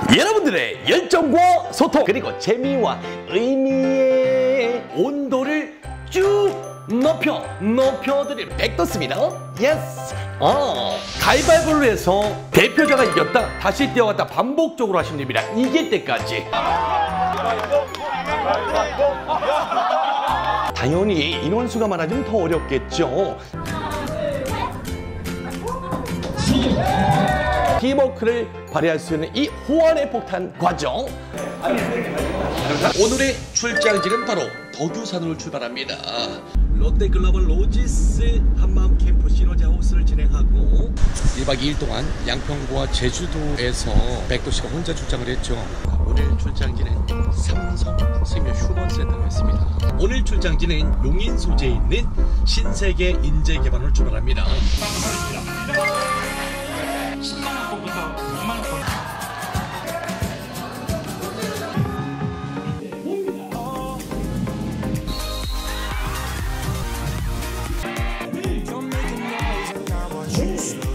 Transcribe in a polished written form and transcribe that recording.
여러분들의 열정과 소통 그리고 재미와 의미의 온도를 쭉 높여드릴 백도스입니다. 예스. 가위바위보를 해서 대표자가 이겼다 다시 뛰어갔다 반복적으로 하시면 됩니다. 이길 때까지. 당연히 인원수가 많아지면 더 어렵겠죠. 팀워크를 발휘할 수 있는 이 호환의 폭탄 과정. 오늘의 출장지는 바로 덕유산으로 출발합니다. 롯데글로벌 로지스 한마음 캠프 시너지하우스를 진행하고 1박 2일 동안 양평구와 제주도에서 백도씨가 혼자 출장을 했죠. 오늘 출장지는 삼성생명 휴먼센터가 있습니다. 오늘 출장지는 용인 소재에 있는 신세계 인재개발을 출발합니다. 10만원 거부터 2만원 거. Don't make a noise like I want you to.